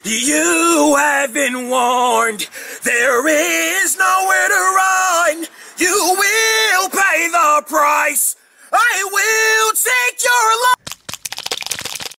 You have been warned. There is nowhere to run. You will pay the price. I will take your life.